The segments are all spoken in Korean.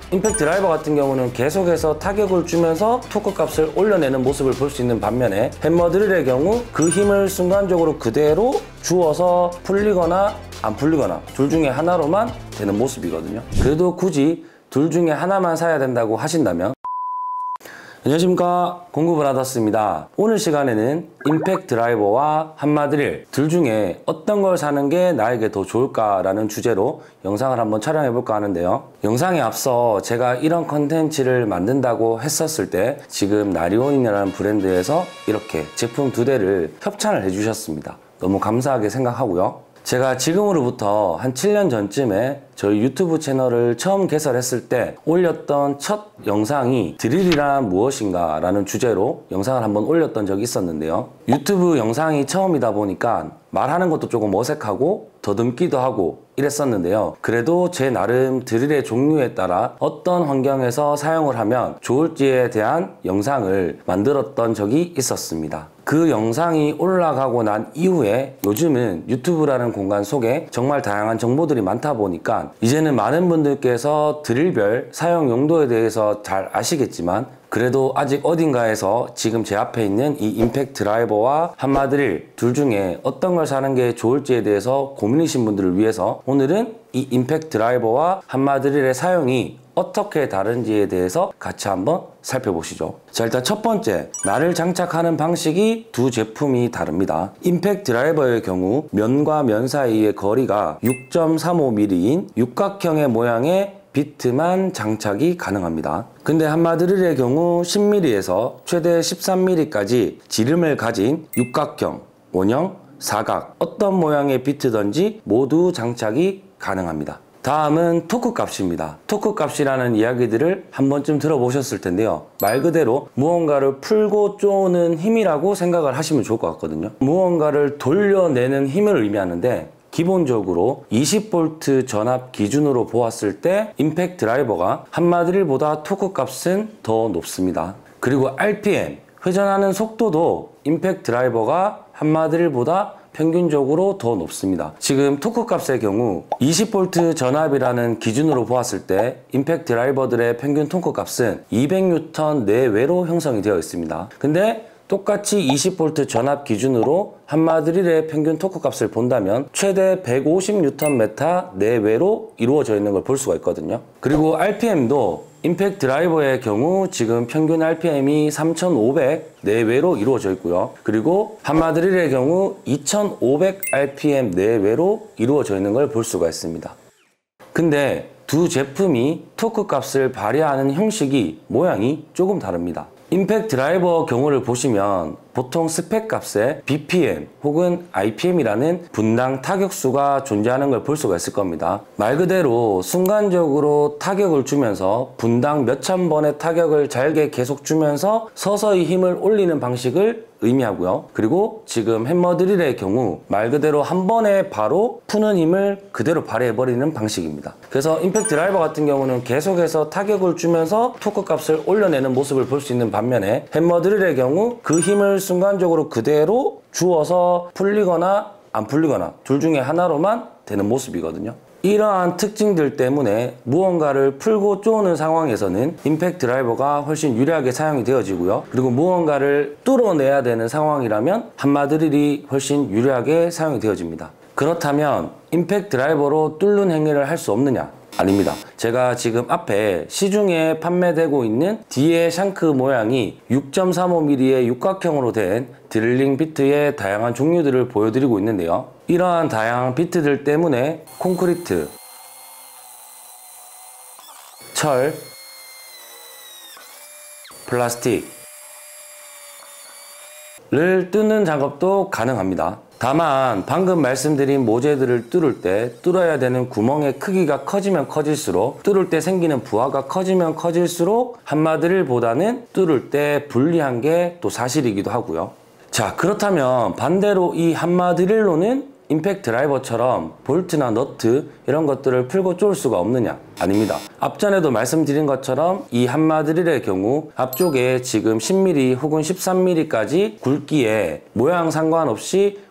임팩트 드라이버 같은 경우는 계속해서 타격을 주면서 토크 값을 올려내는 모습을 볼 수 있는 반면에 햄머 드릴의 경우 그 힘을 순간적으로 그대로 주어서 풀리거나 안 풀리거나 둘 중에 하나로만 되는 모습이거든요. 그래도 굳이 둘 중에 하나만 사야 된다고 하신다면, 안녕하십니까, 공구브라더스입니다. 오늘 시간에는 임팩트 드라이버와 함마 드릴 둘 중에 어떤 걸 사는 게 나에게 더 좋을까라는 주제로 영상을 한번 촬영해 볼까 하는데요. 영상에 앞서 제가 이런 컨텐츠를 만든다고 했었을 때 지금 나리온이라는 브랜드에서 이렇게 제품 2대를 협찬을 해주셨습니다. 너무 감사하게 생각하고요. 제가 지금으로부터 한 7년 전쯤에 저희 유튜브 채널을 처음 개설했을 때 올렸던 첫 영상이 드릴이란 무엇인가 라는 주제로 영상을 한번 올렸던 적이 있었는데요. 유튜브 영상이 처음이다 보니까 말하는 것도 조금 어색하고 더듬기도 하고 이랬었는데요. 그래도 제 나름 드릴의 종류에 따라 어떤 환경에서 사용을 하면 좋을지에 대한 영상을 만들었던 적이 있었습니다. 그 영상이 올라가고 난 이후에 요즘은 유튜브라는 공간 속에 정말 다양한 정보들이 많다 보니까 이제는 많은 분들께서 드릴별 사용 용도에 대해서 잘 아시겠지만, 그래도 아직 어딘가에서 지금 제 앞에 있는 이 임팩트 드라이버와 함마 드릴 둘 중에 어떤 걸 사는 게 좋을지에 대해서 고민이신 분들을 위해서 오늘은 이 임팩트 드라이버와 함마 드릴의 사용이 어떻게 다른지에 대해서 같이 한번 살펴보시죠. 자, 일단 첫 번째, 날을 장착하는 방식이 두 제품이 다릅니다. 임팩트 드라이버의 경우 면과 면 사이의 거리가 6.35mm인 육각형의 모양의 비트만 장착이 가능합니다. 근데 함마 드릴의 경우 10mm에서 최대 13mm까지 지름을 가진 육각형, 원형, 사각 어떤 모양의 비트든지 모두 장착이 가능합니다. 다음은 토크 값입니다. 토크 값이라는 이야기들을 한 번쯤 들어보셨을 텐데요. 말 그대로 무언가를 풀고 쪼는 힘이라고 생각을 하시면 좋을 것 같거든요. 무언가를 돌려내는 힘을 의미하는데, 기본적으로 20V 전압 기준으로 보았을 때 임팩트 드라이버가 함마 드릴보다 토크 값은 더 높습니다. 그리고 RPM, 회전하는 속도도 임팩트 드라이버가 함마 드릴보다 평균적으로 더 높습니다. 지금 토크 값의 경우 20V 전압이라는 기준으로 보았을 때 임팩트 드라이버들의 평균 토크 값은 200N 내외로 형성이 되어 있습니다. 근데 똑같이 20V 전압 기준으로 함마 드릴의 평균 토크 값을 본다면 최대 150Nm 내외로 이루어져 있는 걸 볼 수가 있거든요. 그리고 RPM도 임팩트 드라이버의 경우 지금 평균 RPM이 3500 내외로 이루어져 있고요. 그리고 함마 드릴의 경우 2500 RPM 내외로 이루어져 있는 걸 볼 수가 있습니다. 근데 두 제품이 토크 값을 발휘하는 형식이, 모양이 조금 다릅니다. 임팩트 드라이버 경우를 보시면 보통 스펙 값에 BPM 혹은 IPM이라는 분당 타격수가 존재하는 걸 볼 수가 있을 겁니다. 말 그대로 순간적으로 타격을 주면서 분당 몇천 번의 타격을 잘게 계속 주면서 서서히 힘을 올리는 방식을 의미하고요. 그리고 지금 햄머 드릴의 경우 말 그대로 한 번에 바로 푸는 힘을 그대로 발휘해버리는 방식입니다. 그래서 임팩트 드라이버 같은 경우는 계속해서 타격을 주면서 토크 값을 올려내는 모습을 볼 수 있는 반면에 햄머 드릴의 경우 그 힘을 순간적으로 그대로 주어서 풀리거나 안 풀리거나 둘 중에 하나로만 되는 모습이거든요. 이러한 특징들 때문에 무언가를 풀고 쪼는 상황에서는 임팩트 드라이버가 훨씬 유리하게 사용이 되어지고요. 그리고 무언가를 뚫어내야 되는 상황이라면 함마 드릴이 훨씬 유리하게 사용이 되어집니다. 그렇다면 임팩트 드라이버로 뚫는 행위를 할 수 없느냐? 아닙니다. 제가 지금 앞에 시중에 판매되고 있는 뒤에 샹크 모양이 6.35mm의 육각형으로 된 드릴링 비트의 다양한 종류들을 보여드리고 있는데요. 이러한 다양한 비트들 때문에 콘크리트, 철, 플라스틱을 뚫는 작업도 가능합니다. 다만 방금 말씀드린 모재들을 뚫을 때 뚫어야 되는 구멍의 크기가 커지면 커질수록, 뚫을 때 생기는 부하가 커지면 커질수록 함마 드릴보다는 뚫을 때 불리한 게 또 사실이기도 하고요. 자, 그렇다면 반대로 이 함마 드릴로는 임팩트 드라이버처럼 볼트나 너트 이런 것들을 풀고 쪼을 수가 없느냐? 아닙니다. 앞전에도 말씀드린 것처럼 이 함마 드릴의 경우 앞쪽에 지금 10mm 혹은 13mm까지 굵기에 모양 상관없이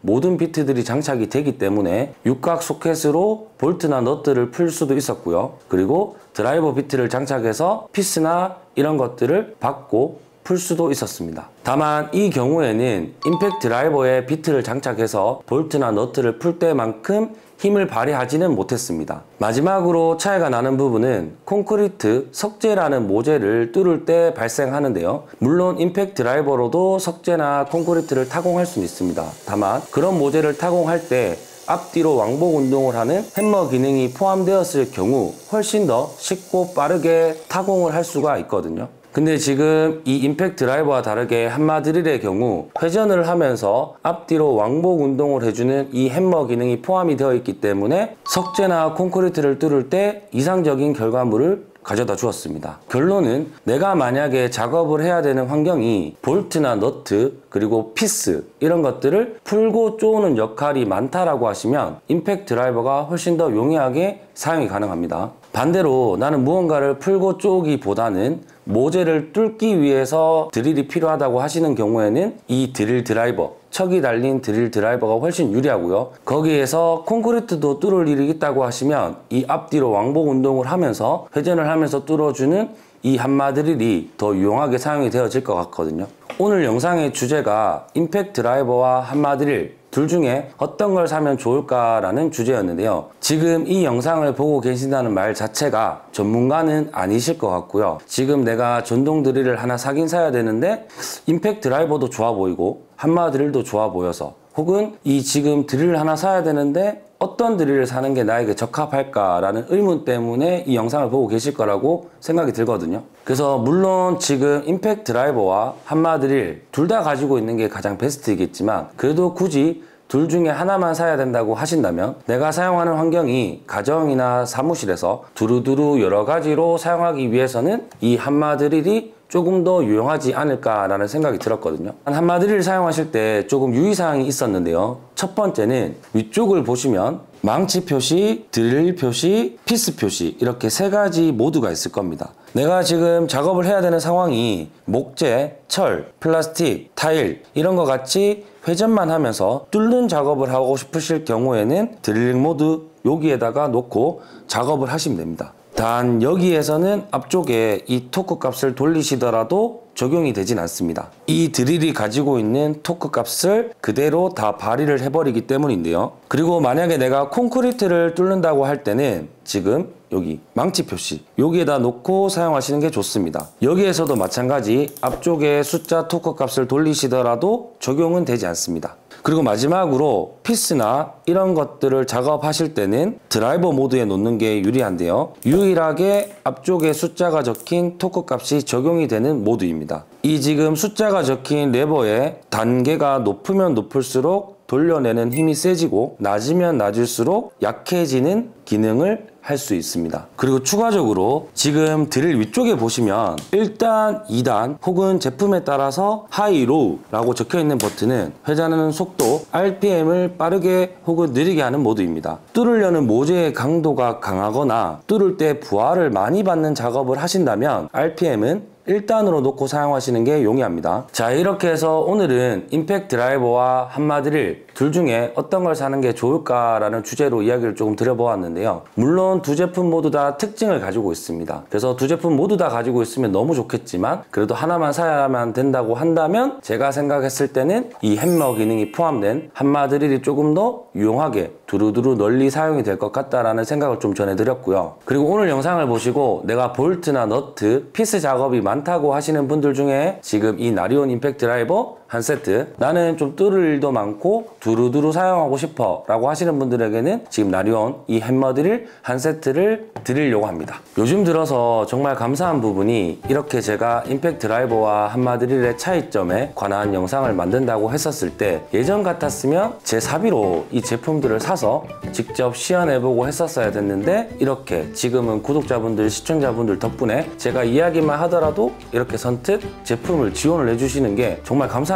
모든 비트들이 장착이 되기 때문에 육각 소켓으로 볼트나 너트를 풀 수도 있었고요. 그리고 드라이버 비트를 장착해서 피스나 이런 것들을 받고 풀 수도 있었습니다. 다만 이 경우에는 임팩트 드라이버에 비트를 장착해서 볼트나 너트를 풀 때만큼 힘을 발휘하지는 못했습니다. 마지막으로 차이가 나는 부분은 콘크리트 석재라는 모재를 뚫을 때 발생하는데요. 물론 임팩트 드라이버로도 석재나 콘크리트를 타공할 수는 있습니다. 다만 그런 모재를 타공할 때 앞뒤로 왕복 운동을 하는 햄머 기능이 포함되었을 경우 훨씬 더 쉽고 빠르게 타공을 할 수가 있거든요. 근데 지금 이 임팩트 드라이버와 다르게 한마 드릴의 경우 회전을 하면서 앞뒤로 왕복 운동을 해주는 이 햄머 기능이 포함이 되어 있기 때문에 석재나 콘크리트를 뚫을 때 이상적인 결과물을 가져다 주었습니다. 결론은 내가 만약에 작업을 해야 되는 환경이 볼트나 너트 그리고 피스 이런 것들을 풀고 쪼는 역할이 많다라고 하시면 임팩트 드라이버가 훨씬 더 용이하게 사용이 가능합니다. 반대로 나는 무언가를 풀고 쪼기보다는 모재를 뚫기 위해서 드릴이 필요하다고 하시는 경우에는 이 드릴 드라이버, 척이 달린 드릴 드라이버가 훨씬 유리하고요. 거기에서 콘크리트도 뚫을 일이 있다고 하시면 이 앞뒤로 왕복 운동을 하면서 회전을 하면서 뚫어주는 이 한마 드릴이 더 유용하게 사용이 되어질 것 같거든요. 오늘 영상의 주제가 임팩트 드라이버와 한마 드릴 둘 중에 어떤 걸 사면 좋을까라는 주제였는데요. 지금 이 영상을 보고 계신다는 말 자체가 전문가는 아니실 것 같고요. 지금 내가 전동 드릴을 하나 사긴 사야 되는데 임팩트 드라이버도 좋아 보이고 한마 드릴도 좋아 보여서 혹은 이 지금 드릴을 하나 사야 되는데 어떤 드릴을 사는 게 나에게 적합할까라는 의문 때문에 이 영상을 보고 계실 거라고 생각이 들거든요. 그래서 물론 지금 임팩트 드라이버와 한마 드릴 둘 다 가지고 있는 게 가장 베스트이겠지만 그래도 굳이 둘 중에 하나만 사야 된다고 하신다면 내가 사용하는 환경이 가정이나 사무실에서 두루두루 여러 가지로 사용하기 위해서는 이 한마 드릴이 조금 더 유용하지 않을까라는 생각이 들었거든요. 한마 드릴을 사용하실 때 조금 유의사항이 있었는데요. 첫 번째는 위쪽을 보시면 망치 표시, 드릴 표시, 피스 표시 이렇게 세 가지 모두가 있을 겁니다. 내가 지금 작업을 해야 되는 상황이 목재, 철, 플라스틱, 타일 이런 거 같이 회전만 하면서 뚫는 작업을 하고 싶으실 경우에는 드릴링 모드 여기에다가 놓고 작업을 하시면 됩니다. 단 여기에서는 앞쪽에 이 토크 값을 돌리시더라도 적용이 되진 않습니다. 이 드릴이 가지고 있는 토크 값을 그대로 다 발휘를 해버리기 때문인데요. 그리고 만약에 내가 콘크리트를 뚫는다고 할 때는 지금 여기 망치 표시 여기에다 놓고 사용하시는 게 좋습니다. 여기에서도 마찬가지 앞쪽에 숫자 토크 값을 돌리시더라도 적용은 되지 않습니다. 그리고 마지막으로 피스나 이런 것들을 작업하실 때는 드라이버 모드에 놓는 게 유리한데요. 유일하게 앞쪽에 숫자가 적힌 토크 값이 적용이 되는 모드입니다. 이 지금 숫자가 적힌 레버의 단계가 높으면 높을수록 돌려내는 힘이 세지고 낮으면 낮을수록 약해지는 기능을 할 수 있습니다. 그리고 추가적으로 지금 드릴 위쪽에 보시면 1단, 2단 혹은 제품에 따라서 하이, 로우 라고 적혀있는 버튼은 회전하는 속도, RPM을 빠르게 혹은 느리게 하는 모드입니다. 뚫으려는 모재의 강도가 강하거나 뚫을 때 부하를 많이 받는 작업을 하신다면 RPM은 1단으로 놓고 사용하시는 게 용이합니다. 자, 이렇게 해서 오늘은 임팩트 드라이버와 한마 드릴 둘 중에 어떤 걸 사는 게 좋을까라는 주제로 이야기를 조금 드려보았는데요. 물론 두 제품 모두 다 특징을 가지고 있습니다. 그래서 두 제품 모두 다 가지고 있으면 너무 좋겠지만 그래도 하나만 사야만 된다고 한다면 제가 생각했을 때는 이 햄머 기능이 포함된 한마 드릴이 조금 더 유용하게 두루두루 널리 사용이 될 것 같다라는 생각을 좀 전해드렸고요. 그리고 오늘 영상을 보시고 내가 볼트나 너트, 피스 작업이 많다고 하시는 분들 중에 지금 이 나리온 임팩트 드라이버 한 세트, 나는 좀 뚫을 일도 많고 두루두루 사용하고 싶어 라고 하시는 분들에게는 지금 나리온 이 햄머 드릴 한 세트를 드리려고 합니다. 요즘 들어서 정말 감사한 부분이 이렇게 제가 임팩트 드라이버와 한마 드릴의 차이점에 관한 영상을 만든다고 했었을 때 예전 같았으면 제 사비로 이 제품들을 사서 직접 시연해보고 했었어야 됐는데 이렇게 지금은 구독자분들, 시청자분들 덕분에 제가 이야기만 하더라도 이렇게 선뜻 제품을 지원을 해주시는 게 정말 감사한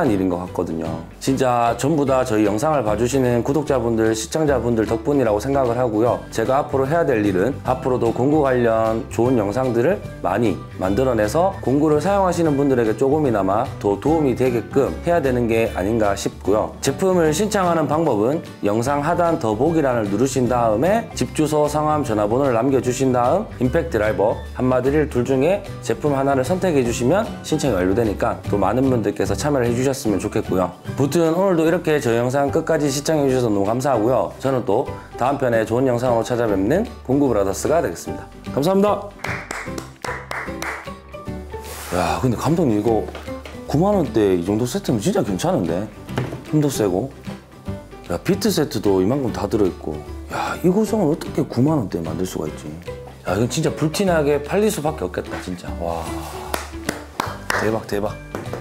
감사한 일인 것 같거든요. 진짜 전부 다 저희 영상을 봐주시는 구독자분들, 시청자분들 덕분이라고 생각을 하고요. 제가 앞으로 해야 될 일은 앞으로도 공구 관련 좋은 영상들을 많이 만들어내서 공구를 사용하시는 분들에게 조금이나마 더 도움이 되게끔 해야 되는 게 아닌가 싶고요. 제품을 신청하는 방법은 영상 하단 더보기란을 누르신 다음에 집 주소, 성함, 전화번호를 남겨주신 다음 임팩트 드라이버, 한마디를 둘 중에 제품 하나를 선택해 주시면 신청이 완료되니까 또 많은 분들께서 참여를 해주셨으면 좋겠고요. 무튼 오늘도 이렇게 저희 영상 끝까지 시청해 주셔서 너무 감사하고요. 저는 또 다음 편에 좋은 영상으로 찾아뵙는 공구브라더스가 되겠습니다. 감사합니다. 야, 근데 감독님 이거 9만원대 이 정도 세트면 진짜 괜찮은데? 힘도 세고, 야, 비트 세트도 이만큼 다 들어있고, 야, 이 구성을 어떻게 9만원대에 만들 수가 있지? 야, 이건 진짜 불티나게 팔릴 수밖에 없겠다, 진짜. 와, 대박, 대박.